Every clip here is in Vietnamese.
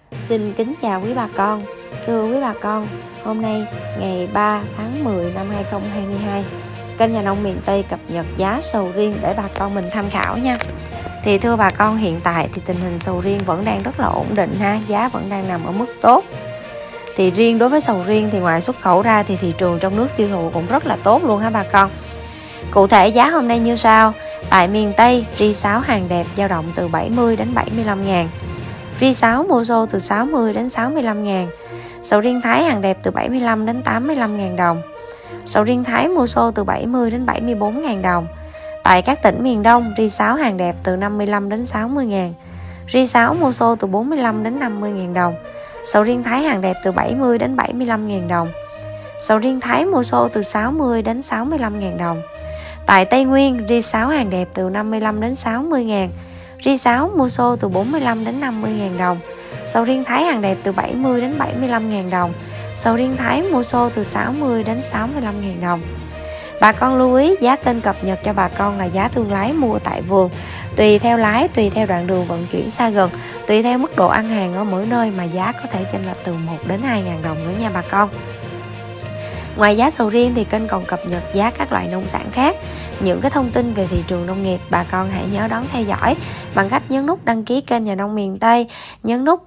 Xin kính chào quý bà con. Thưa quý bà con, hôm nay ngày 3 tháng 10 năm 2022, kênh Nhà Nông Miền Tây cập nhật giá sầu riêng để bà con mình tham khảo nha. Thì thưa bà con, hiện tại thì tình hình sầu riêng vẫn đang rất là ổn định ha, giá vẫn đang nằm ở mức tốt. Thì riêng đối với sầu riêng thì ngoài xuất khẩu ra thì thị trường trong nước tiêu thụ cũng rất là tốt luôn ha bà con. Cụ thể giá hôm nay như sau. Tại miền Tây, ri 6 hàng đẹp dao động từ 70 đến 75 ngàn. Ri 6 mua xô từ 60 đến 65 ngàn. Sầu riêng Thái hàng đẹp từ 75 đến 85 ngàn đồng. Sầu riêng Thái mua xô từ 70 đến 74 ngàn đồng. Tại các tỉnh miền Đông, ri 6 hàng đẹp từ 55 đến 60 ngàn. Ri 6 mua xô từ 45 đến 50 ngàn đồng. Sầu riêng Thái hàng đẹp từ 70 đến 75 ngàn đồng. Sầu riêng Thái mua xô từ 60 đến 65 ngàn đồng. Tại Tây Nguyên, ri 6 hàng đẹp từ 55 đến 60 ngàn. Ri 6 mua xô từ 45 đến 50 ngàn đồng. Sầu riêng Thái hàng đẹp từ 70 đến 75 ngàn đồng. Sầu riêng Thái mua xô từ 60 đến 65 ngàn đồng. Bà con lưu ý giá kênh cập nhật cho bà con là giá thương lái mua tại vườn. Tùy theo lái, tùy theo đoạn đường vận chuyển xa gần, tùy theo mức độ ăn hàng ở mỗi nơi mà giá có thể chênh lệch từ 1 đến 2 ngàn đồng nữa nha bà con. Ngoài giá sầu riêng thì kênh còn cập nhật giá các loại nông sản khác. Những cái thông tin về thị trường nông nghiệp bà con hãy nhớ đón theo dõi bằng cách nhấn nút đăng ký kênh Nhà Nông Miền Tây, nhấn nút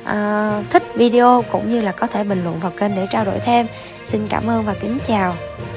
thích video cũng như là có thể bình luận vào kênh để trao đổi thêm. Xin cảm ơn và kính chào.